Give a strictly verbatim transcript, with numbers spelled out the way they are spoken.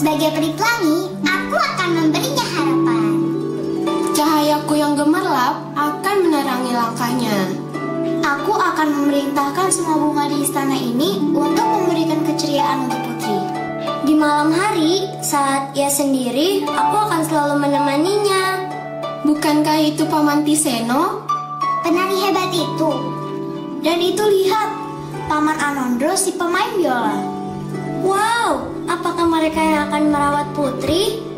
Sebagai peri pelangi, aku akan memberinya harapan. Cahayaku yang gemerlap akan menerangi langkahnya. Aku akan memerintahkan semua bunga di istana ini untuk memberikan keceriaan untuk putri. Di malam hari, saat ia sendiri, aku akan selalu menemaninya. Bukankah itu Paman Tiseno? Penari hebat itu. Dan itu lihat, Paman Anondro si pemain biola. Wow, apakah mereka yang akan merawat putri?